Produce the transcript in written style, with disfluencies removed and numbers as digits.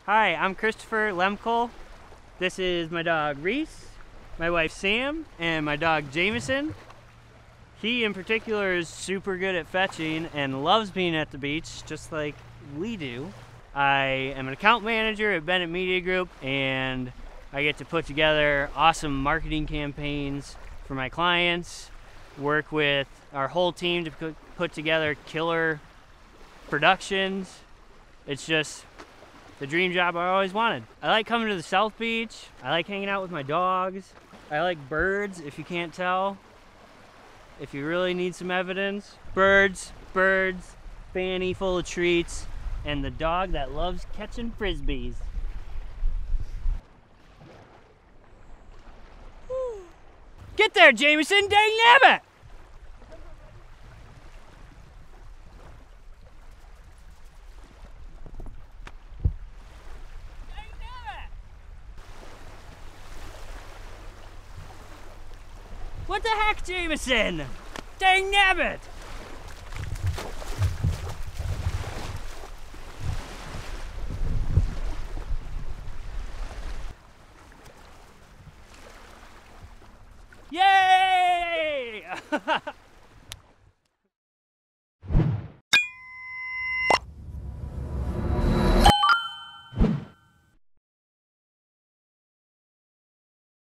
Hi, I'm Christopher Lemkuil. This is my dog Reese, my wife Sam, and my dog Jameson. He in particular is super good at fetching and loves being at the beach just like we do. I am an account manager at Bennett Media Group, and I get to put together awesome marketing campaigns for my clients, work with our whole team to put together killer productions. It's just the dream job I always wanted. I like coming to the South Beach. I like hanging out with my dogs. I like birds, if you can't tell. If you really need some evidence. Birds, fanny full of treats, and the dog that loves catching frisbees. Get there, Jameson, dang nabbit! What the heck, Jameson? Dang nabbit!